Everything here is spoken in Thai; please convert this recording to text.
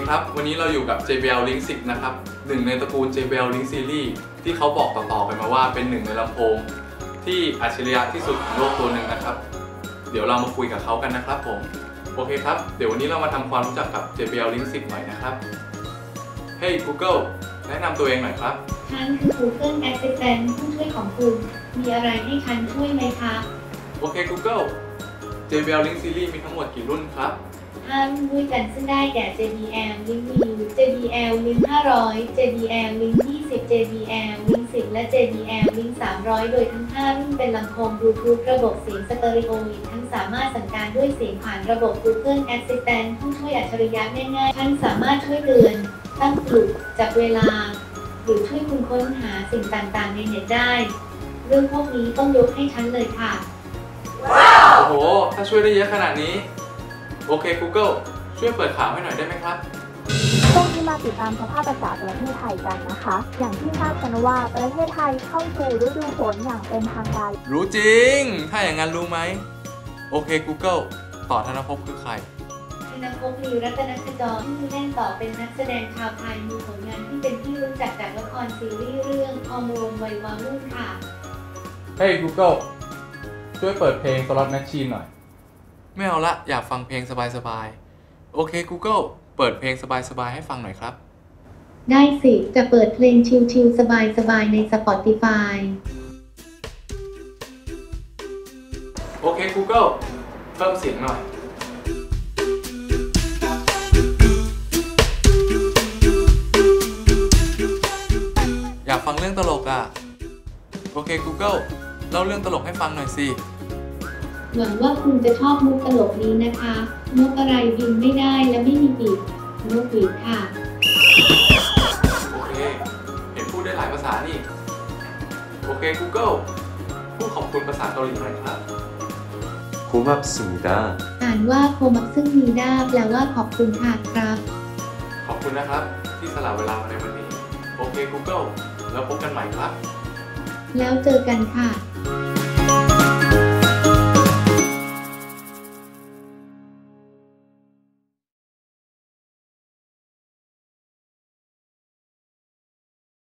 ครับวันนี้เราอยู่กับ JBL Link 10 นะครับหนึ่งในตระกูล JBL Link Series ที่เขาบอกต่อๆกันมาว่าเป็นหนึ่งในลำโพงที่อัจฉริยะที่สุดของโลกตัวหนึ่งนะครับเดี๋ยวเรามาคุยกับเขากันนะครับผมโอเคครับเดี๋ยววันนี้เรามาทำความรู้จักกับ JBL Link 10 หน่อยนะครับ Hey Google แนะนำตัวเองหน่อยครับฉันคือ Google Assistant ผู้ช่วยของคุณมีอะไรให้ฉันช่วยไหมคะโอเค Google JBL Link Series มีทั้งหมดกี่รุ่นครับ 5 รุ่นด้วยกันซึ่งได้แก่ JBL Link View JBL Link 500 JBL Link 20 JBL Link 10 และ JBL Link 300 โดยทั้ง 5 รุ่นเป็นลำโพง Bluetooth ระบบเสียงสเตอริโออีกทั้งสามารถสั่งการด้วยเสียงผ่านระบบ Google Assistant ผู้ช่วยอัจฉริยะง่ายๆฉันสามารถช่วยเตือนตั้งปลุกจับเวลาหรือช่วยคุณค้นหาสิ่งต่างๆในเน็ตได้เรื่องพวกนี้ต้องยกให้ฉันเลยค่ะโอ้โหถ้าช่วยได้เยอะขนาดนี้โอเค Google ช่วยเปิดข่าวให้หน่อยได้ไหมครับช่วงนี้มาติดตามสภาพอากาศประเทศไทยกันนะคะอย่างที่ทราบกันว่าประเทศไทยเข้าสู่ฤดูฝนอย่างเป็นทางการรู้จริงถ้าอย่างนั้นรู้ไหมโอเค Google ต่อธนภพคือใครธนภพ ลี รัตนขจรที่เล่นต่อเป็นนักแสดงชาวไทยมีผลงานที่เป็นที่รู้จักจากละครซีรีส์เรื่องฮอร์โมนวัยวารุ่นค่ะ Hey Google ช่วยเปิดเพลง Slot Machine หน่อยไม่เอาละอยากฟังเพลงสบายๆโอเค Google เปิดเพลงสบายๆให้ฟังหน่อยครับได้สิจะเปิดเพลงชิลๆสบายๆใน Spotify โอเค Google เพิ่มเสียงหน่อยอยากฟังเรื่องตลกอ่ะโอเค Google เล่าเรื่องตลกให้ฟังหน่อยสิหวังว่าคุณจะชอบมุกตลกนี้นะคะนกอะไรบินไม่ได้และไม่มีปีกนกหวีดค่ะโอเคเห็นพูดได้หลายภาษานี่โอเค Google พูดขอบคุณภาษาเกาหลีหน่อยครับ 고맙습니다 อ่านว่าโคมักซึ่งมีด้าแปลว่าขอบคุณค่ะครับขอบคุณนะครับที่สละเวลามาในวันนี้โอเค Google แล้วพบกันใหม่ครับแล้วเจอกันค่ะ